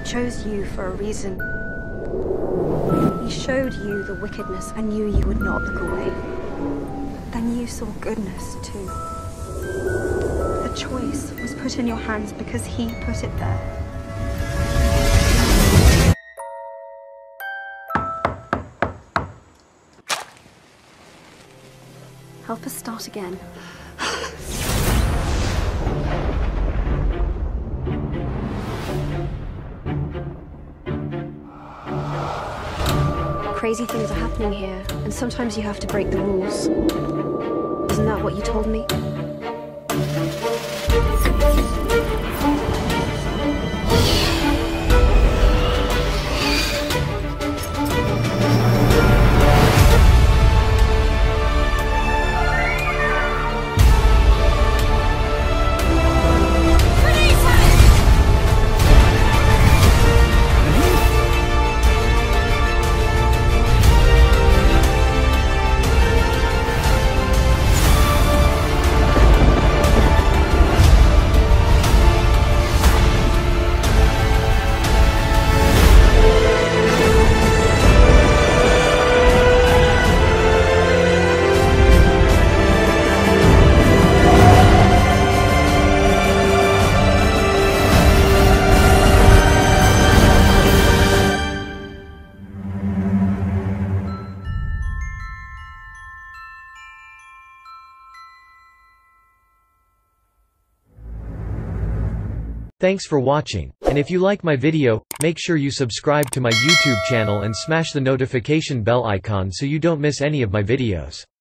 chose you for a reason. He showed you the wickedness and knew you would not look away. Then you saw goodness too. The choice was put in your hands because he put it there. Help us start again. Crazy things are happening here, and sometimes you have to break the rules. Isn't that what you told me? Thanks for watching, and if you like my video, make sure you subscribe to my YouTube channel and smash the notification bell icon so you don't miss any of my videos.